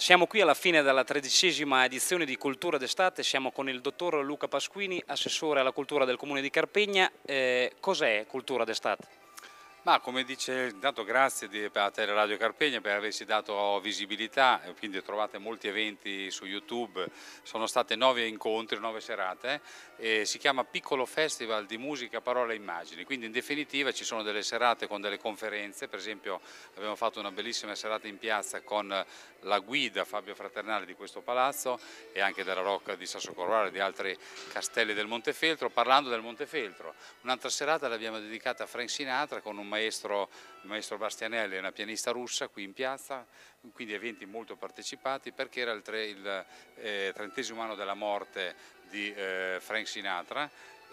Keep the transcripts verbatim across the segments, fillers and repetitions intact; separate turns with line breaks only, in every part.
Siamo qui alla fine della tredicesima edizione di Cultura d'Estate, siamo con il dottor Luca Pasquini, assessore alla cultura del Comune di Carpegna. Eh, cos'è Cultura d'Estate?
Ma come dice, intanto grazie di, a Teleradio Carpegna per averci dato visibilità, quindi trovate molti eventi su YouTube, sono state nove incontri, nove serate, e si chiama Piccolo Festival di Musica, Parole e Immagini, quindi in definitiva ci sono delle serate con delle conferenze, per esempio abbiamo fatto una bellissima serata in piazza con la guida Fabio Fraternale di questo palazzo e anche della Rocca di Sassocorrale e di altri castelli del Montefeltro, parlando del Montefeltro. Un'altra serata l'abbiamo dedicata a Frank Sinatra con un maestro, il maestro Bastianelli, una pianista russa qui in piazza, quindi eventi molto partecipati perché era il, tre, il eh, trentesimo anno della morte di eh, Frank Sinatra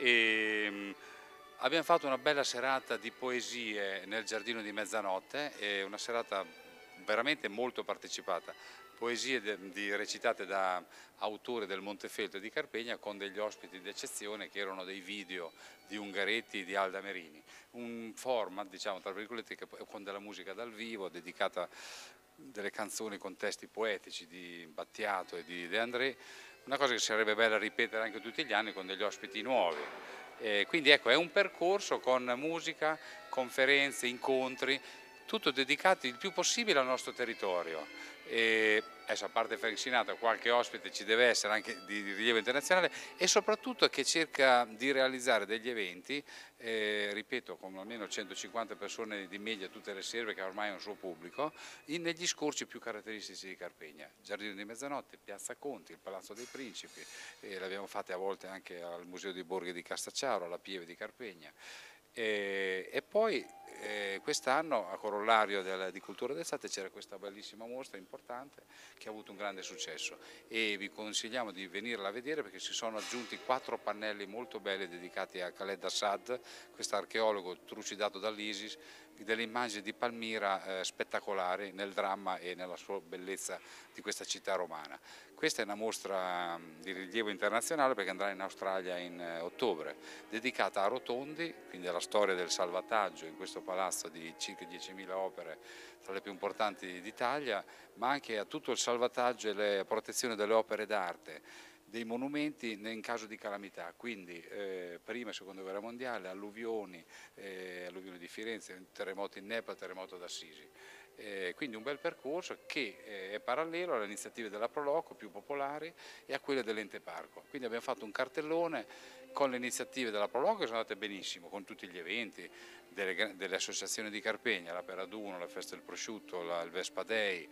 e mh, abbiamo fatto una bella serata di poesie nel Giardino di Mezzanotte, e una serata veramente molto partecipata. Poesie de, di, recitate da autori del Montefeltro e di Carpegna con degli ospiti d'eccezione che erano dei video di Ungaretti e di Alda Merini. Un format, diciamo, tra virgolette, che, con della musica dal vivo, dedicata a delle canzoni con testi poetici di Battiato e di De André, una cosa che sarebbe bella ripetere anche tutti gli anni con degli ospiti nuovi. Eh, quindi ecco, è un percorso con musica, conferenze, incontri, tutto dedicato il più possibile al nostro territorio. E adesso, a parte Frank Sinatra, qualche ospite ci deve essere anche di, di rilievo internazionale, e soprattutto che cerca di realizzare degli eventi, eh, ripeto, con almeno centocinquanta persone di media tutte le sere, che ormai è un suo pubblico, in, negli scorci più caratteristici di Carpegna: Giardino di Mezzanotte, Piazza Conti, il Palazzo dei Principi, eh, l'abbiamo fatte a volte anche al Museo dei Borghi di Castacciaro, alla Pieve di Carpegna. E, e poi eh, quest'anno, a corollario del, di Cultura d'Estate, c'era questa bellissima mostra importante che ha avuto un grande successo, e vi consigliamo di venirla a vedere perché si sono aggiunti quattro pannelli molto belli dedicati a Khaled Assad, questo archeologo trucidato dall'ISIS, delle immagini di Palmira eh, spettacolari nel dramma e nella sua bellezza di questa città romana. Questa è una mostra di rilievo internazionale perché andrà in Australia in eh, ottobre, dedicata a Rotondi, quindi alla storia del salvataggio in questo palazzo di circa diecimila opere, tra le più importanti d'Italia, ma anche a tutto il salvataggio e la protezione delle opere d'arte, dei monumenti in caso di calamità, quindi eh, prima e seconda guerra mondiale, alluvioni, eh, alluvioni di Firenze, terremoto in Nepal, terremoto d'Assisi. Eh, quindi un bel percorso che eh, è parallelo alle iniziative della Proloco, più popolari, e a quelle dell'Ente Parco. Quindi abbiamo fatto un cartellone con le iniziative della Proloco che sono andate benissimo, con tutti gli eventi delle, delle associazioni di Carpegna, la Peraduno, la Festa del Prosciutto, la, il Vespa Day.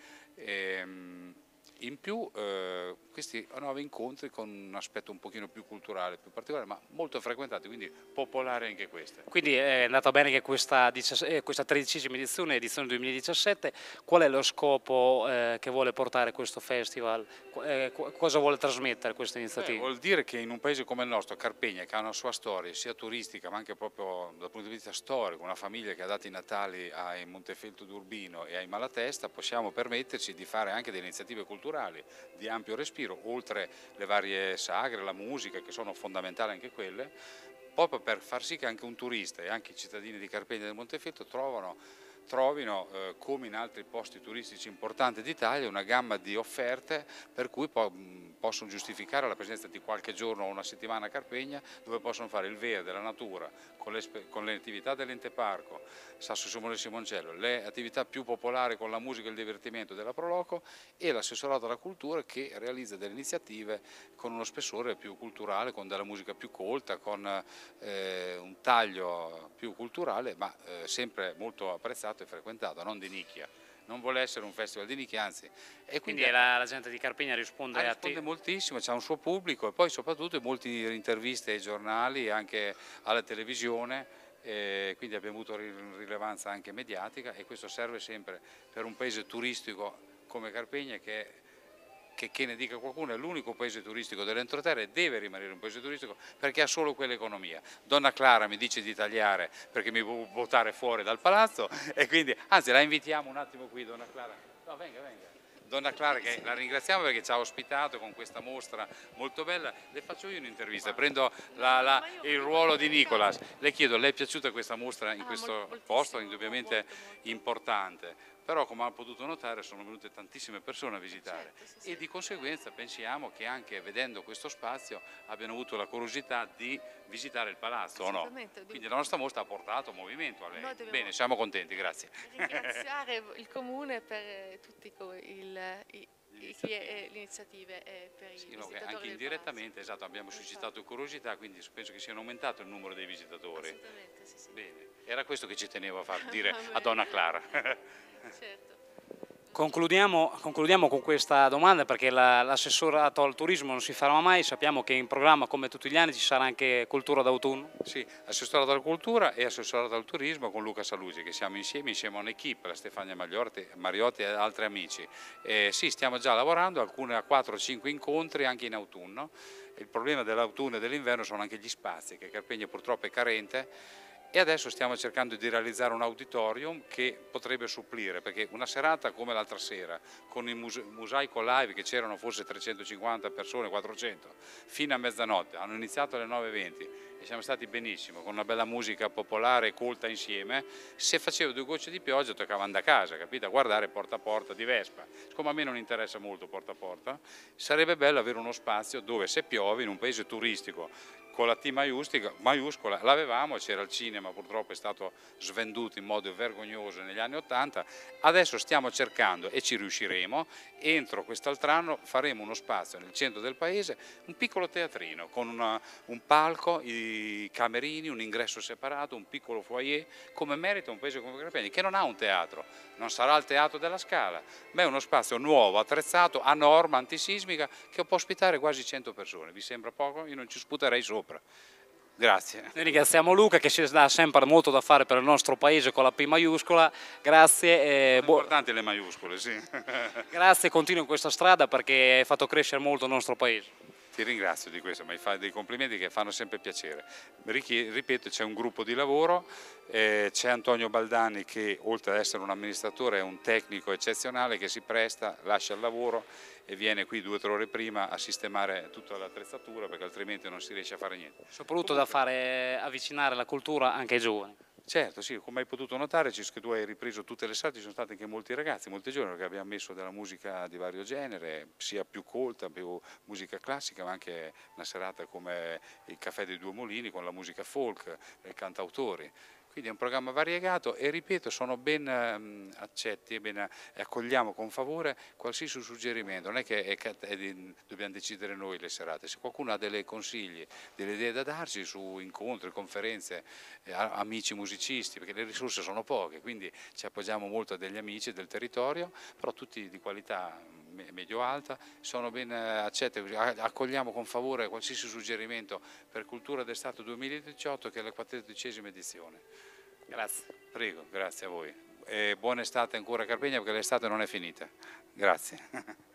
Ehm, In più eh, questi nuovi incontri con un aspetto un pochino più culturale, più particolare, ma molto frequentati, quindi popolare anche queste.
Quindi è andata bene che questa, questa tredicesima edizione, edizione duemiladiciassette, qual è lo scopo eh, che vuole portare questo festival? Eh, cosa vuole trasmettere questa iniziativa?
Beh, vuol dire che in un paese come il nostro, Carpegna, che ha una sua storia sia turistica ma anche proprio dal punto di vista storico, una famiglia che ha dato i Natali ai Montefeltro d'Urbino e ai Malatesta, possiamo permetterci di fare anche delle iniziative culturali di ampio respiro, oltre le varie sagre, la musica, che sono fondamentali anche quelle, proprio per far sì che anche un turista e anche i cittadini di Carpegna e del Montefeltro trovano, trovino, eh, come in altri posti turistici importanti d'Italia, una gamma di offerte per cui po possono giustificare la presenza di qualche giorno o una settimana a Carpegna, dove possono fare il verde, la natura, con le, con le attività dell'Ente Parco, Sasso Simone Simoncello, le attività più popolari con la musica e il divertimento della Proloco, e l'assessorato alla cultura che realizza delle iniziative con uno spessore più culturale, con della musica più colta, con eh, un taglio più culturale, ma eh, sempre molto apprezzato e frequentato, non di nicchia. Non vuole essere un festival di nicchia, anzi.
E quindi, quindi la, la gente di Carpegna risponde
ah,
a
risponde
te?
moltissimo, c'è un suo pubblico, e poi soprattutto molte interviste ai giornali, anche alla televisione, eh, quindi abbiamo avuto rilevanza anche mediatica, e questo serve sempre per un paese turistico come Carpegna, che Che, che ne dica qualcuno, è l'unico paese turistico dell'entroterra e deve rimanere un paese turistico perché ha solo quell'economia. Donna Clara mi dice di tagliare perché mi può votare fuori dal palazzo, e quindi, anzi, la invitiamo un attimo qui, Donna Clara. No, venga, venga. Donna Clara, che la ringraziamo perché ci ha ospitato con questa mostra molto bella. Le faccio io un'intervista, prendo la, la, il ruolo di Nicolas. Le chiedo, le è piaciuta questa mostra in questo posto indubbiamente importante? però come ha potuto notare sono venute tantissime persone a visitare,
certo, sì,
e
sì.
di conseguenza pensiamo che anche vedendo questo spazio abbiano avuto la curiosità di visitare il palazzo, o no?
Assolutamente.
Quindi la nostra mostra ha portato movimento a lei.
Noi dobbiamo
Bene, siamo contenti, grazie.
ringraziare il comune per tutte le
Iniziative.
iniziative e per i
Sì, no, che
visitatori
anche
del
indirettamente, esatto, abbiamo
Esatto.
suscitato curiosità, quindi penso che sia aumentato il numero dei
palazzo.
visitatori.
Assolutamente, sì, sì.
Bene, era questo che ci tenevo a far dire
Va
a
bene.
Donna Clara.
Certo.
Concludiamo, concludiamo con questa domanda perché la- l'assessorato al turismo non si farà mai, sappiamo che in programma come tutti gli anni ci sarà anche cultura d'autunno.
Sì, assessorato alla cultura e assessorato al turismo con Luca Salusi, che siamo insieme, insieme a un'equipe, la Stefania Magliotti, Mariotti e altri amici. Eh, sì, stiamo già lavorando, alcune a quattro o cinque incontri anche in autunno. Il problema dell'autunno e dell'inverno sono anche gli spazi, che Carpegna purtroppo è carente. E adesso stiamo cercando di realizzare un auditorium che potrebbe supplire, perché una serata come l'altra sera, con il muse- mosaico live che c'erano forse trecentocinquanta persone, quattrocento, fino a mezzanotte, hanno iniziato alle nove e venti e siamo stati benissimo, con una bella musica popolare e colta insieme. Se facevo due gocce di pioggia toccavano da casa, capito? A guardare porta a porta di Vespa. Siccome a me non interessa molto porta a porta, sarebbe bello avere uno spazio dove se piove in un paese turistico, con la T maiuscola, maiuscola l'avevamo, c'era il cinema, purtroppo è stato svenduto in modo vergognoso negli anni Ottanta, adesso stiamo cercando e ci riusciremo, entro quest'altro anno faremo uno spazio nel centro del paese, un piccolo teatrino con una, un palco, i camerini, un ingresso separato, un piccolo foyer, come merita un paese come Carpegna, che non ha un teatro, non sarà il teatro della Scala, ma è uno spazio nuovo, attrezzato, a norma antisismica, che può ospitare quasi cento persone. Vi sembra poco? Io non ci sputerei sopra. Grazie.
Noi ringraziamo Luca che ci dà sempre molto da fare per il nostro paese con la P maiuscola, grazie e
Sono
buo-
importanti le maiuscole, sì.
grazie, continua in questa strada perché hai fatto crescere molto il nostro paese.
Ti ringrazio di questo, mi fai dei complimenti che fanno sempre piacere. Richie- Ripeto, c'è un gruppo di lavoro, eh, c'è Antonio Baldani che oltre ad essere un amministratore è un tecnico eccezionale che si presta, lascia il lavoro e viene qui due o tre ore prima a sistemare tutta l'attrezzatura perché altrimenti non si riesce a fare niente.
Soprattutto da fare avvicinare la cultura anche ai giovani.
Certo, sì, come hai potuto notare, ci- che tu hai ripreso tutte le serate, ci sono stati anche molti ragazzi, molti giovani, perché abbiamo messo della musica di vario genere, sia più colta, più musica classica, ma anche una serata come il Caffè dei Due Molini con la musica folk e cantautori. Quindi è un programma variegato e ripeto, sono ben ehm, accetti e ben, eh, accogliamo con favore qualsiasi suggerimento, non è che è cat- è di- dobbiamo decidere noi le serate, se qualcuno ha delle consigli, delle idee da darci su incontri, conferenze, eh, a- amici musicisti, perché le risorse sono poche, quindi ci appoggiamo molto a degli amici del territorio, però tutti di qualità me- medio-alta, sono ben eh, accetti, a- accogliamo con favore qualsiasi suggerimento per Cultura d'Estate duemiladiciotto che è la quattordicesima edizione.
Grazie.
Prego, grazie a voi. E buona estate ancora a Carpegna perché l'estate non è finita. Grazie.